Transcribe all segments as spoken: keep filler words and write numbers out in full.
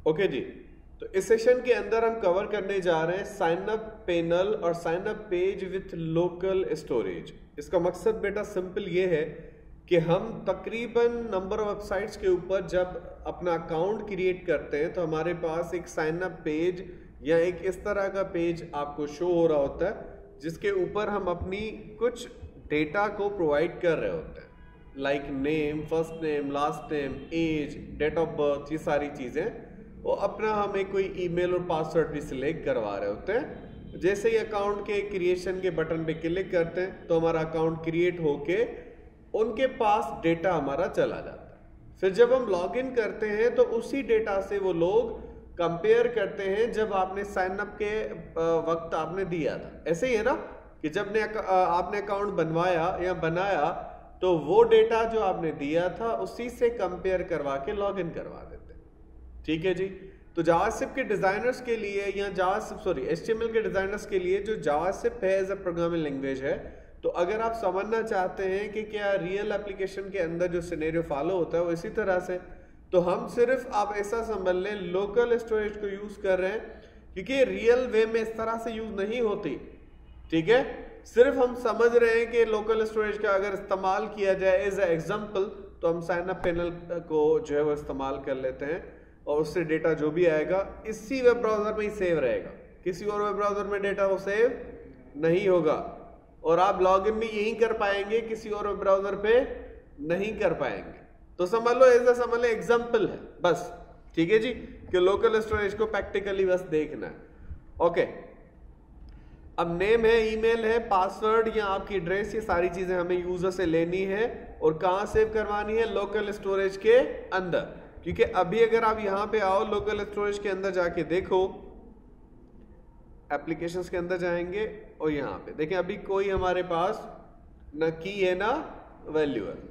Okay जी, तो इस session के अंदर हम कवर करने जा रहे हैं साइन अप पैनल और sign up page with local storage. इसका मकसद बेटा सिंपल ये है कि हम तकरीबन नंबर ऑफ वेबसाइट्स के ऊपर जब अपना अकाउंट क्रिएट करते हैं तो हमारे पास एक साइन अप पेज या एक इस तरह का पेज आपको शो हो रहा होता है जिसके ऊपर हम अपनी कुछ डेटा को प्रोवाइड कर रहे होते हैं, like name, first name, last name, age, date of birth, ये सारी चीज़ें। वो अपना हमें कोई ईमेल और पासवर्ड भी सिलेक्ट करवा रहे होते हैं। जैसे ही अकाउंट के क्रिएशन के बटन पे क्लिक करते हैं तो हमारा अकाउंट क्रिएट होके उनके पास डेटा हमारा चला जाता है। फिर जब हम लॉग इन करते हैं तो उसी डेटा से वो लोग कंपेयर करते हैं जब आपने साइन अप के वक्त आपने दिया था। ऐसे ही है ना कि जब ने आपने अकाउंट बनवाया या बनाया तो वो डेटा जो आपने दिया था उसी से कंपेयर करवा के लॉग इन करवा देते। ठीक है जी, तो जावास्क्रिप्ट के डिजाइनर्स के लिए या जावास्क्रिप्ट सॉरी एचटीएमएल के डिजाइनर्स के लिए जो जावास्क्रिप्ट है एज अ प्रोग्रामिंग लैंग्वेज है, तो अगर आप समझना चाहते हैं कि क्या रियल एप्लीकेशन के अंदर जो सिनेरियो फॉलो होता है वो इसी तरह से, तो हम सिर्फ आप ऐसा समझ लें लोकल स्टोरेज को यूज कर रहे हैं क्योंकि रियल वे में इस तरह से यूज नहीं होती। ठीक है, सिर्फ हम समझ रहे हैं कि लोकल स्टोरेज का अगर इस्तेमाल किया जाए एज ए एग्जाम्पल तो हम साइन अप पैनल को जो है वो इस्तेमाल कर लेते हैं और उससे डेटा जो भी आएगा इसी वेब ब्राउजर में ही सेव रहेगा, किसी और वेब ब्राउजर में डेटा वो सेव नहीं होगा और आप लॉगिन भी यही कर पाएंगे, किसी और वेब ब्राउजर पे नहीं कर पाएंगे। तो समझ लो ऐसा समझ लो एग्जाम्पल है बस। ठीक है जी, कि लोकल स्टोरेज को प्रैक्टिकली बस देखना है। ओके, अब नेम है, ईमेल है, पासवर्ड या आपकी एड्रेस, ये सारी चीजें हमें यूजर से लेनी है और कहाँ सेव करवानी है, लोकल स्टोरेज के अंदर। क्योंकि अभी अगर आप यहां पे आओ लोकल स्टोरेज के अंदर जाके देखो, एप्लीकेशंस के अंदर जाएंगे और यहां पे देखें अभी कोई हमारे पास ना की है ना वैल्यू है।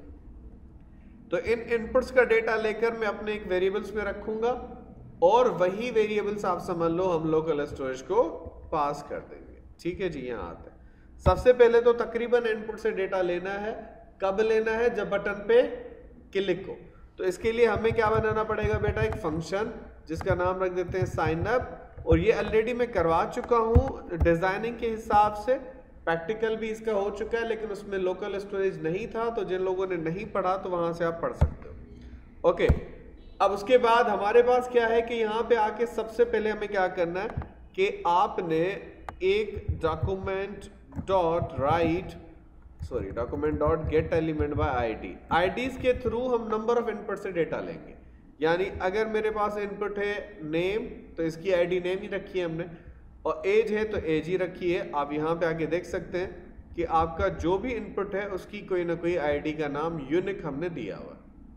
तो इन इनपुट्स का डेटा लेकर मैं अपने एक वेरिएबल्स में रखूंगा और वही वेरिएबल्स आप समझ लो हम लोकल स्टोरेज को पास कर देंगे। ठीक है जी, यहां आते हैं। सबसे पहले तो तकरीबन इनपुट से डेटा लेना है। कब लेना है? जब बटन पे क्लिक हो। तो इसके लिए हमें क्या बनाना पड़ेगा बेटा, एक फंक्शन जिसका नाम रख देते हैं साइन अप। और ये ऑलरेडी मैं करवा चुका हूं डिजाइनिंग के हिसाब से, प्रैक्टिकल भी इसका हो चुका है, लेकिन उसमें लोकल स्टोरेज नहीं था। तो जिन लोगों ने नहीं पढ़ा तो वहां से आप पढ़ सकते हो। ओके, अब उसके बाद हमारे पास क्या है कि यहाँ पे आके सबसे पहले हमें क्या करना है कि आपने एक document dot write sorry document dot get element by ID, IDs के थ्रू हम नंबर ऑफ इनपुट से डेटा लेंगे। यानी अगर मेरे पास इनपुट है नेम तो इसकी आईडी नेम ही रखी है हमने, और एज है तो एज ही रखी है। आप यहाँ पे आके देख सकते हैं कि आपका जो भी इनपुट है उसकी कोई ना कोई आईडी का नाम यूनिक हमने दिया हुआ।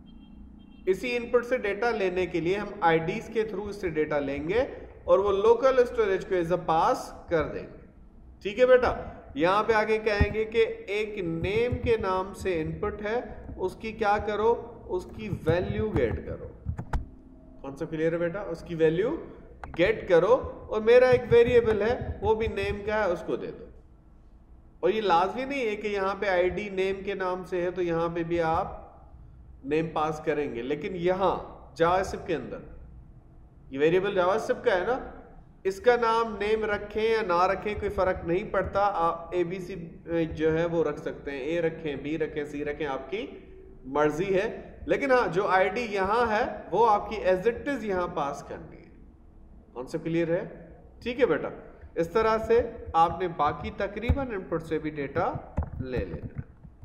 इसी इनपुट से डेटा लेने के लिए हम आईडीज के थ्रू इससे डेटा लेंगे और वो लोकल स्टोरेज को एज अ पास कर देंगे। ठीक है बेटा, यहां पे आगे कहेंगे कि एक नेम के नाम से इनपुट है, उसकी क्या करो, उसकी वैल्यू गेट करो। कौन सा क्लियर है बेटा? उसकी वैल्यू गेट करो और मेरा एक वेरिएबल है वो भी नेम का है, उसको दे दो। और ये लाजमी नहीं है कि यहाँ पे आईडी नेम के नाम से है तो यहाँ पे भी आप नेम पास करेंगे, लेकिन यहाँ जावास्क्रिप्ट के अंदर ये वेरिएबल जावास्क्रिप्ट का है ना, इसका नाम नेम रखें या ना रखें कोई फर्क नहीं पड़ता। आप ए बी सी जो है वो रख सकते हैं, ए रखें, बी रखें, सी रखें, आपकी मर्जी है। लेकिन हाँ, जो आईडी यहाँ है वो आपकी एज इट इज यहाँ पास करनी है। कॉन्सेप्ट क्लियर है? ठीक है बेटा, इस तरह से आपने बाकी तकरीबन इनपुट से भी डेटा ले लेना है।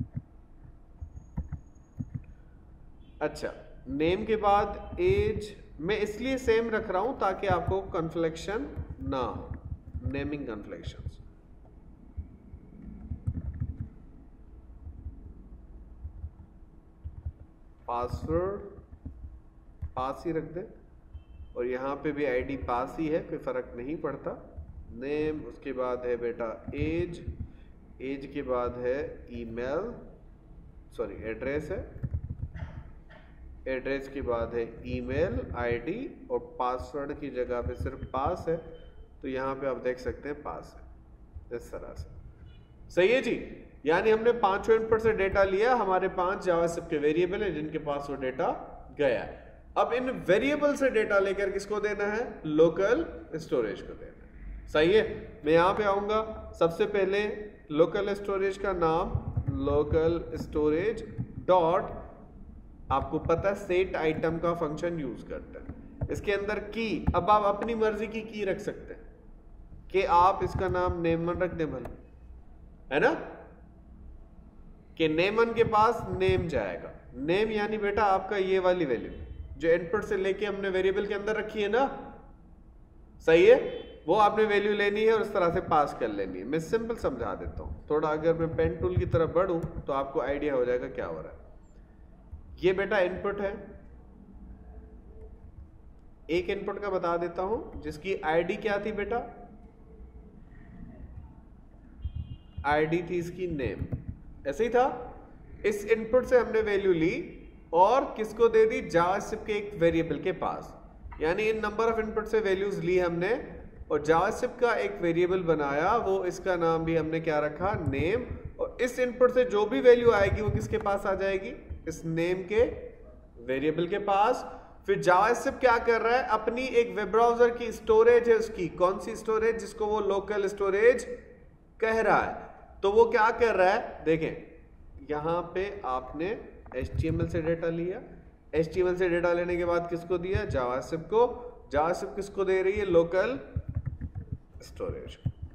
अच्छा, नेम के बाद एज मैं इसलिए सेम रख रहा हूं ताकि आपको कन्फ्लेक्शन ना हो, नेमिंग कन्फ्लेक्शंस। पासवर्ड पास ही रख दे और यहां पे भी आईडी पास ही है, कोई फर्क नहीं पड़ता। नेम, उसके बाद है बेटा एज, एज के बाद है ईमेल सॉरी एड्रेस है, एड्रेस के बाद है ईमेल आईडी और पासवर्ड की जगह पे सिर्फ पास है। तो यहाँ पे आप देख सकते हैं पास है, इस तरह से। सही है जी, यानी हमने पांचों इनपुट से डेटा लिया, हमारे पांच जावास्क्रिप्ट के वेरिएबल है जिनके पास वो डेटा गया है। अब इन वेरिएबल से डेटा लेकर किसको देना है, लोकल स्टोरेज को देना है। सही है, मैं यहां पे आऊंगा, सबसे पहले लोकल स्टोरेज का नाम लोकल स्टोरेज डॉट, आपको पता है सेट आइटम का फंक्शन यूज करता है, इसके अंदर की, अब आप अपनी मर्जी की की रख सकते हैं कि आप इसका नाम नेमन रख दे भले, है ना, कि नेमन के पास नेम जाएगा। नेम यानी बेटा आपका ये वाली वैल्यू जो इनपुट से लेके हमने वेरिएबल के अंदर रखी है ना, सही है, वो आपने वैल्यू लेनी है और इस तरह से पास कर लेनी है। मैं सिंपल समझा देता हूं थोड़ा, अगर मैं पेन टूल की तरफ बढ़ूं तो आपको आइडिया हो जाएगा क्या हो रहा है। ये बेटा इनपुट है, एक इनपुट का बता देता हूं जिसकी आईडी क्या थी बेटा, आईडी थी इसकी नेम, ऐसे ही था। इस इनपुट से हमने वैल्यू ली और किसको दे दी, जावास्क्रिप्ट के एक वेरिएबल के पास, यानी इन नंबर ऑफ इनपुट से वैल्यूज ली हमने और जावास्क्रिप्ट का एक वेरिएबल बनाया, वो इसका नाम भी हमने क्या रखा, नेम, और इस इनपुट से जो भी वैल्यू आएगी वो किसके पास आ जाएगी, इस नेम के वेरिएबल के पास। फिर जावास्क्रिप्ट क्या कर रहा है, अपनी एक वेब ब्राउजर की स्टोरेज है उसकी, कौन सी स्टोरेज, जिसको वो लोकल स्टोरेज कह रहा है, तो वो क्या कर रहा है, देखें यहां पे आपने एच टी एम एल से डेटा लिया, एच टी एम एल से डेटा लेने के बाद किसको दिया, जावास्क्रिप्ट को, जावास्क्रिप्ट किसको दे रही है, लोकल स्टोरेज।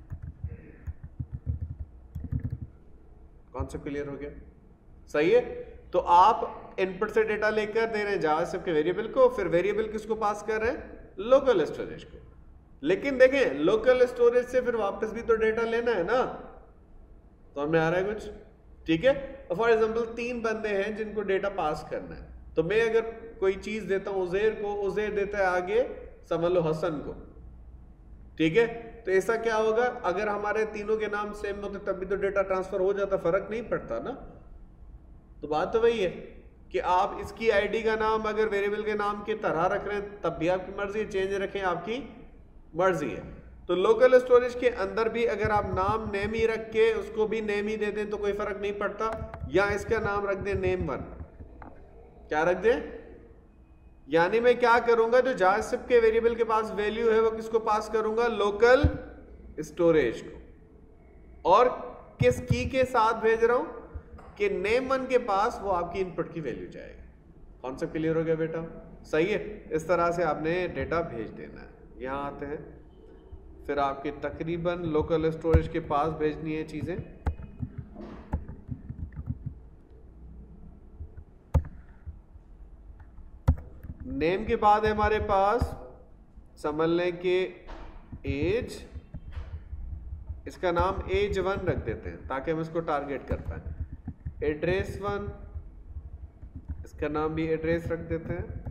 कॉन्सेप्ट क्लियर हो गया, सही है। तो आप इनपुट से डेटा लेकर दे रहे हैं जावास्क्रिप्ट के वेरिएबल को, फिर वेरिएबल किसको पास कर रहे हैं, लोकल स्टोरेज को। लेकिन देखें लोकल स्टोरेज से फिर वापस भी तो डेटा लेना है ना, तो हमें आ रहा है कुछ, ठीक है। फॉर एग्जांपल तीन बंदे हैं जिनको डेटा पास करना है, तो मैं अगर कोई चीज देता हूं उज़ैर को, उज़ैर देता है आगे समझ लो हसन को, ठीक है। तो ऐसा क्या होगा, अगर हमारे तीनों के नाम सेम होते तब भी तो डेटा ट्रांसफर हो जाता, फर्क नहीं पड़ता ना। तो बात तो वही है कि आप इसकी आईडी का नाम अगर वेरिएबल के नाम की तरह रख रहे हैं तब भी आपकी मर्जी है, चेंज रखें आपकी मर्जी है। तो लोकल स्टोरेज के अंदर भी अगर आप नाम नेम ही रख के उसको भी नेम ही दे दें तो कोई फर्क नहीं पड़ता, या इसका नाम रख दें नेम वन, क्या रख दें, यानी मैं क्या करूंगा, जो जावास्क्रिप्ट के वेरिएबल के पास वैल्यू है वो किसको पास करूंगा, लोकल स्टोरेज को, और किस की के साथ भेज रहा हूं कि नेम वन के पास वो आपकी इनपुट की वैल्यू जाएगी। कॉन्सेप्ट क्लियर हो गया बेटा, सही है। इस तरह से आपने डेटा भेज देना है। यहां आते हैं, फिर आपके तकरीबन लोकल स्टोरेज के पास भेजनी है चीजें। नेम के बाद है हमारे पास समझ लें कि एज, इसका नाम एज वन रख देते हैं ताकि हम इसको टारगेट कर पाए। एड्रेस वन, इसका नाम भी एड्रेस रख देते हैं,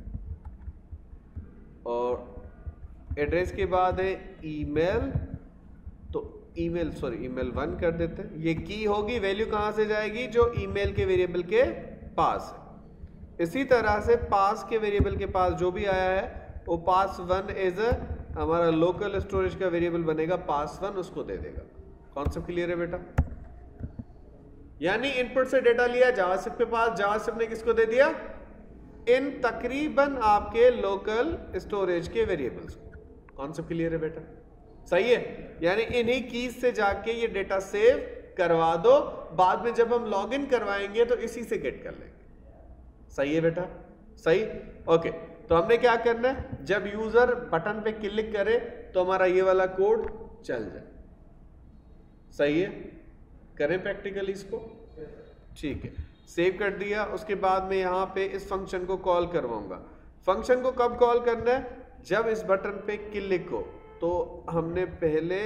और एड्रेस के बाद है ईमेल, तो ईमेल सॉरी ईमेल वन कर देते हैं। ये की होगी, वैल्यू कहां से जाएगी, जो ईमेल के वेरिएबल के पास है। इसी तरह से पास के वेरिएबल के पास जो भी आया है वो पास वन एज अ हमारा लोकल स्टोरेज का वेरिएबल बनेगा, पास वन उसको दे देगा। कॉन्सेप्ट क्लियर है बेटा, यानी इनपुट से डेटा लिया जावास्क्रिप्ट के पास, जावास्क्रिप्ट ने किसको दे दिया, इन तकरीबन आपके लोकल स्टोरेज के वेरिएबल्स को। कॉन्सेप्ट क्लियर है बेटा, सही है। यानी इन्हीं कीज से जाके ये डेटा सेव करवा दो, बाद में जब हम लॉग इन करवाएंगे तो इसी से गेट कर लेंगे। सही है बेटा, सही, ओके। तो हमने क्या करना है, जब यूजर बटन पे क्लिक करे तो हमारा ये वाला कोड चल जाए। सही है, करें प्रैक्टिकली इसको, ठीक है। सेव कर दिया, उसके बाद में यहां पे इस फंक्शन को कॉल करवाऊंगा। फंक्शन को कब कॉल करना है, जब इस बटन पे क्लिक हो। तो हमने पहले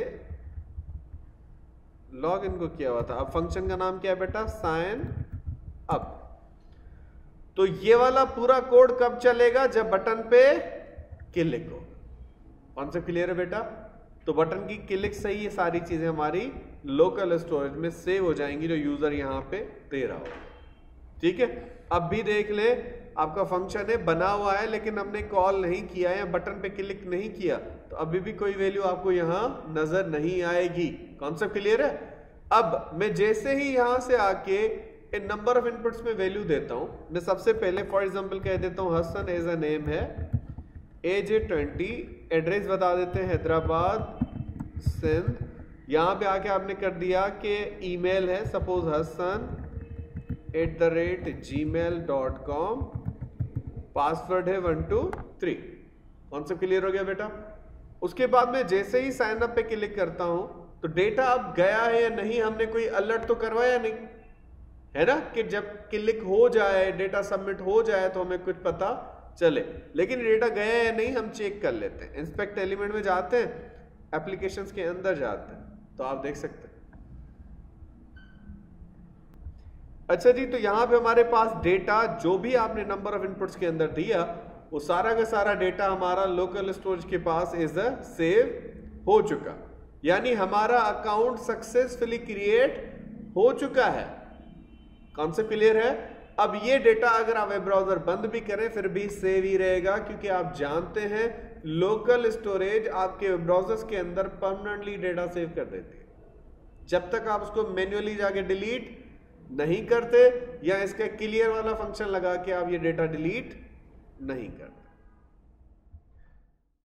लॉग इन को किया हुआ था, अब फंक्शन का नाम क्या है बेटा, साइन अप। तो ये वाला पूरा कोड कब चलेगा, जब बटन पे क्लिक हो। कॉन्सेप्ट क्लियर है बेटा, तो बटन की क्लिक से ही ये सारी चीजें हमारी लोकल स्टोरेज में सेव हो जाएंगी जो यूजर यहां पे दे रहा हो। ठीक है, अब भी देख ले, आपका फंक्शन है बना हुआ है लेकिन हमने कॉल नहीं किया या बटन पे क्लिक नहीं किया, तो अभी भी कोई वैल्यू आपको यहां नजर नहीं आएगी। कॉन्सेप्ट क्लियर है। अब मैं जैसे ही यहां से आके इन नंबर ऑफ इनपुट्स में वैल्यू देता हूं। मैं सबसे पहले फॉर एग्जांपल कह देता हूं हसन एज अ नेम है, एज ए ट्वेंटी, एड्रेस बता देते हैं हैदराबाद सिंध। यहां पे आके आपने कर दिया कि ईमेल है suppose Hasan at the rate Gmail dot com, password है one two three. Concept clear हो गया बेटा। उसके बाद में जैसे ही साइन अप पे क्लिक करता हूं तो डेटा अब गया है या नहीं, हमने कोई अलर्ट तो करवाया नहीं है ना, कि जब क्लिक हो जाए डेटा सबमिट हो जाए तो हमें कुछ पता चले। लेकिन डेटा गया है या नहीं हम चेक कर लेते हैं। इंस्पेक्ट एलिमेंट में जाते हैं, एप्लीकेशंस के अंदर जाते हैं तो आप देख सकते हैं। अच्छा जी, तो यहां पे हमारे पास डेटा जो भी आपने नंबर ऑफ इनपुट्स के अंदर दिया वो सारा का सारा डेटा हमारा लोकल स्टोरेज के पास इज अ सेव हो चुका, यानी हमारा अकाउंट सक्सेसफुली क्रिएट हो चुका है। कॉन्सेप्ट क्लियर है। अब ये डेटा अगर आप वेब ब्राउजर बंद भी करें फिर भी सेव ही रहेगा, क्योंकि आप जानते हैं लोकल स्टोरेज आपके वेब ब्राउजर्स के अंदर परमानेंटली डेटा सेव कर देती है। जब तक आप उसको मैन्युअली जाके डिलीट नहीं करते या इसका क्लियर वाला फंक्शन लगा के आप ये डेटा डिलीट नहीं करते।